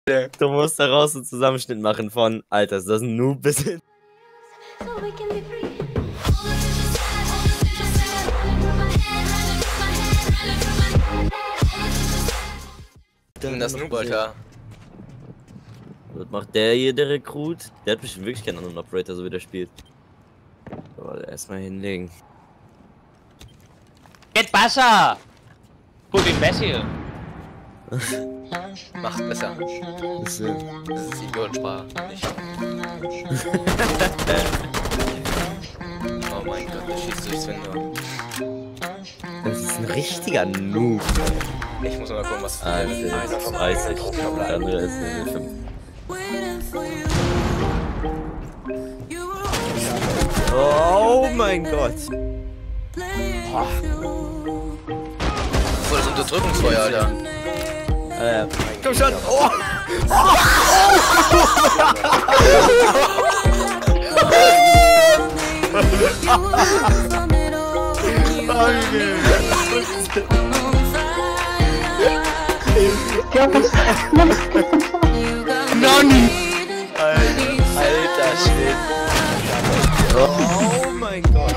Du musst daraus einen Zusammenschnitt machen von, Alter, ist das ein Noob bis hin. Das Noob, Alter. Was macht der hier, der Rekrut? Der hat bestimmt wirklich keinen anderen Operator, so wie der spielt. Aber erstmal hinlegen. Geht besser! Gut, Imbecil! Macht besser. Das ist, Das ist Idiotensprache. Nicht. Oh mein Gott, der schießt durchs Fenster. das ist ein richtiger Noob. Ich muss mal gucken, was Ah, der das ist 30. Der andere ist Level 5. Oh mein Gott. Voll das Unterdrückungsfeuer, Alter. Komm schon. Oh. Nani! Alter Schwede. Oh mein Gott.